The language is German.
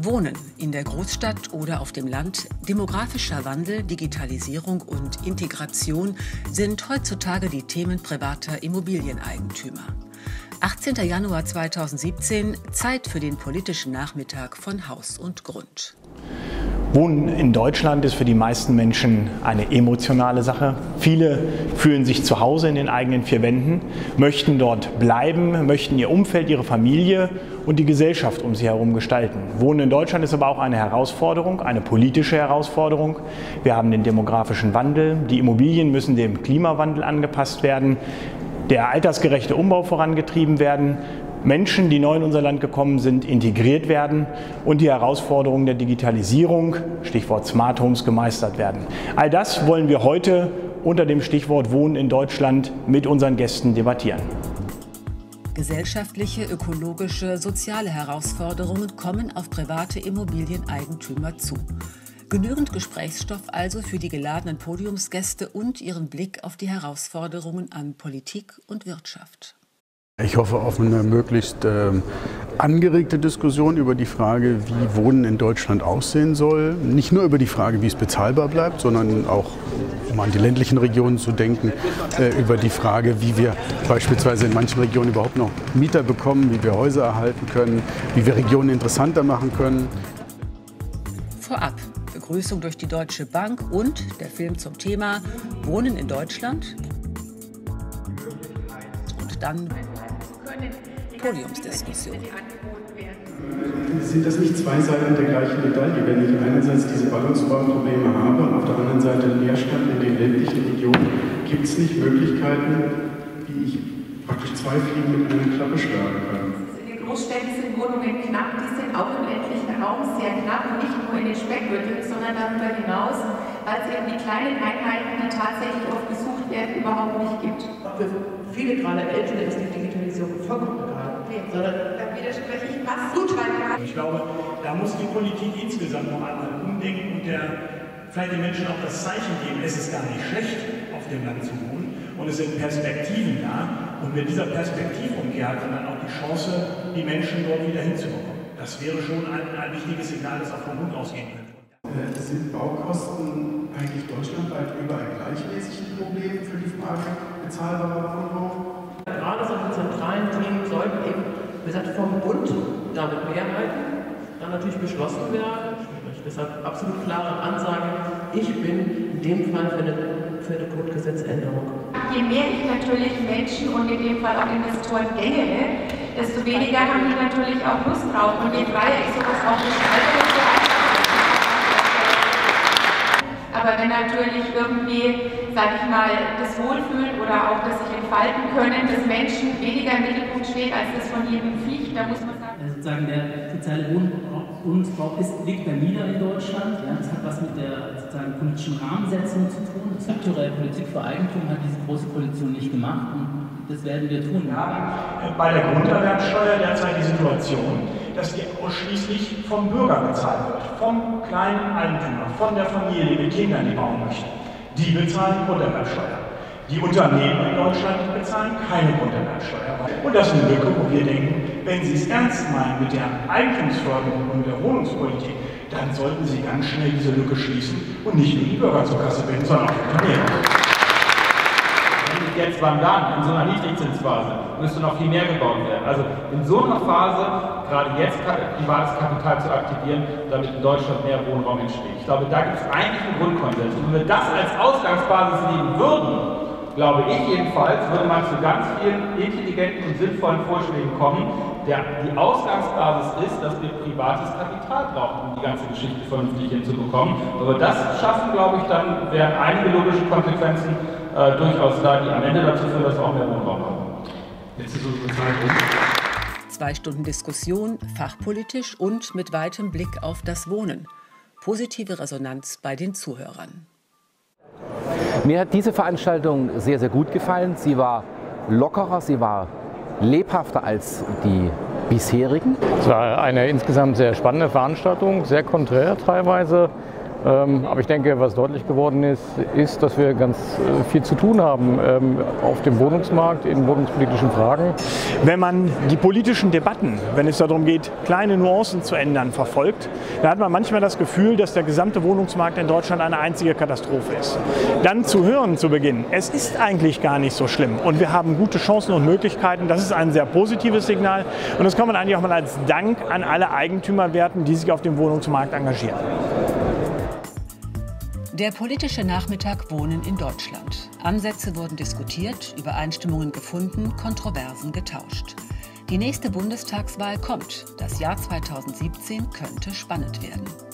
Wohnen in der Großstadt oder auf dem Land, demografischer Wandel, Digitalisierung und Integration sind heutzutage die Themen privater Immobilieneigentümer. 18. Januar 2017, Zeit für den politischen Nachmittag von Haus und Grund. Wohnen in Deutschland ist für die meisten Menschen eine emotionale Sache. Viele fühlen sich zu Hause in den eigenen vier Wänden, möchten dort bleiben, möchten ihr Umfeld, ihre Familie und die Gesellschaft um sie herum gestalten. Wohnen in Deutschland ist aber auch eine Herausforderung, eine politische Herausforderung. Wir haben den demografischen Wandel, die Immobilien müssen dem Klimawandel angepasst werden, der altersgerechte Umbau vorangetrieben werden, Menschen, die neu in unser Land gekommen sind, integriert werden und die Herausforderungen der Digitalisierung, Stichwort Smart Homes, gemeistert werden. All das wollen wir heute unter dem Stichwort Wohnen in Deutschland mit unseren Gästen debattieren. Gesellschaftliche, ökologische, soziale Herausforderungen kommen auf private Immobilieneigentümer zu. Genügend Gesprächsstoff also für die geladenen Podiumsgäste und ihren Blick auf die Herausforderungen an Politik und Wirtschaft. Ich hoffe auf eine möglichst angeregte Diskussion über die Frage, wie Wohnen in Deutschland aussehen soll. Nicht nur über die Frage, wie es bezahlbar bleibt, sondern auch, um an die ländlichen Regionen zu denken, über die Frage, wie wir beispielsweise in manchen Regionen überhaupt noch Mieter bekommen, wie wir Häuser erhalten können, wie wir Regionen interessanter machen können. Vorab Begrüßung durch die Deutsche Bank und der Film zum Thema Wohnen in Deutschland. Und dann Podiumsdiskussion. Sind das nicht zwei Seiten der gleichen Medaille? Wenn ich einerseits diese Ballungsraumprobleme habe und auf der anderen Seite Leerstand in den ländlichen Regionen, gibt es nicht Möglichkeiten, wie ich praktisch zwei Fliegen mit einer Klappe schlagen kann? In den Großstädten sind Wohnungen knapp, die sind auch im ländlichen Raum sehr knapp und nicht nur in den Speckgürteln, sondern darüber hinaus, weil es eben die kleinen Einheiten, die tatsächlich oft gesucht werden, überhaupt nicht gibt. Für viele gerade Ältere ist die Digitalisierung vollkommen egal. Da widerspreche ich massiv. Ich glaube, da muss die Politik insgesamt noch einmal umdenken und vielleicht den Menschen auch das Zeichen geben, es ist gar nicht schlecht, auf dem Land zu wohnen und es sind Perspektiven da. Und mit dieser Perspektivumkehr hat man dann auch die Chance, die Menschen dort wieder hinzubekommen. Das wäre schon ein wichtiges Signal, das auch vom Bund ausgehen könnte. Sind Baukosten eigentlich deutschlandweit überall gleichmäßig ein Problem für die Frage bezahlbarer Wohnraum? Gerade solche zentralen Themen sollten eben, wie gesagt, vom Bund damit Mehrheiten dann natürlich beschlossen werden. Deshalb absolut klare Ansage, ich bin in dem Fall für eine Grundgesetzänderung. Je mehr ich natürlich Menschen und in dem Fall auch Investoren kenne, desto weniger haben die natürlich auch Lust drauf. Und je freier ich sowas auch gestalte, desto einfacher. Aber wenn natürlich irgendwie, sage ich mal, das Wohlfühlen oder auch das sich entfalten können des Menschen weniger im Mittelpunkt steht als das von jedem Viech, da muss man sagen. Sozusagen der soziale Wohnungsbau liegt bei Nieder in Deutschland. Ja, das hat was mit der sozusagen politischen Rahmensetzung zu tun. Die aktuelle Politik für Eigentum hat diese große Koalition nicht gemacht und das werden wir tun. Wir haben bei der Grunderwerbsteuer derzeit die Situation, dass die ausschließlich vom Bürger bezahlt wird, vom kleinen Eigentümer, von der Familie mit Kindern, die bauen möchten. Die bezahlen Grunderwerbsteuer. Die Unternehmen in Deutschland bezahlen keine Grunderwerbsteuer. Und das ist eine Lücke, wo wir denken, wenn Sie es ernst meinen mit der Eigentumsförderung und der Wohnungspolitik, dann sollten Sie ganz schnell diese Lücke schließen und nicht nur die Bürger zur Kasse binden, sondern auch die Unternehmen. Jetzt beim Land, in so einer Niedrigzinsphase, müsste noch viel mehr gebaut werden. Also in so einer Phase, gerade jetzt privates Kapital zu aktivieren, damit in Deutschland mehr Wohnraum entsteht. Ich glaube, da gibt es eigentlich einen Grundkonsens. Und wenn wir das als Ausgangsbasis nehmen würden, glaube ich jedenfalls, würde man zu ganz vielen intelligenten und sinnvollen Vorschlägen kommen. Die Ausgangsbasis ist, dass wir privates Kapital brauchen, um die ganze Geschichte vernünftig hinzubekommen. Aber das schaffen, glaube ich, dann wären einige logische Konsequenzen durchaus da, die am Ende dazu führen, dass wir auch mehr Wohnraum haben. Jetzt ist unsere Zeit rum. 2 Stunden Diskussion, fachpolitisch und mit weitem Blick auf das Wohnen. Positive Resonanz bei den Zuhörern. Mir hat diese Veranstaltung sehr, sehr gut gefallen. Sie war lockerer, sie war lebhafter als die bisherigen. Es war eine insgesamt sehr spannende Veranstaltung, sehr konträr teilweise. Aber ich denke, was deutlich geworden ist, dass wir ganz viel zu tun haben auf dem Wohnungsmarkt, in wohnungspolitischen Fragen. Wenn man die politischen Debatten, wenn es darum geht, kleine Nuancen zu ändern, verfolgt, dann hat man manchmal das Gefühl, dass der gesamte Wohnungsmarkt in Deutschland eine einzige Katastrophe ist. Dann zu hören zu Beginn, es ist eigentlich gar nicht so schlimm und wir haben gute Chancen und Möglichkeiten, das ist ein sehr positives Signal und das kann man eigentlich auch mal als Dank an alle Eigentümer werten, die sich auf dem Wohnungsmarkt engagieren. Der politische Nachmittag Wohnen in Deutschland. Ansätze wurden diskutiert, Übereinstimmungen gefunden, Kontroversen getauscht. Die nächste Bundestagswahl kommt. Das Jahr 2017 könnte spannend werden.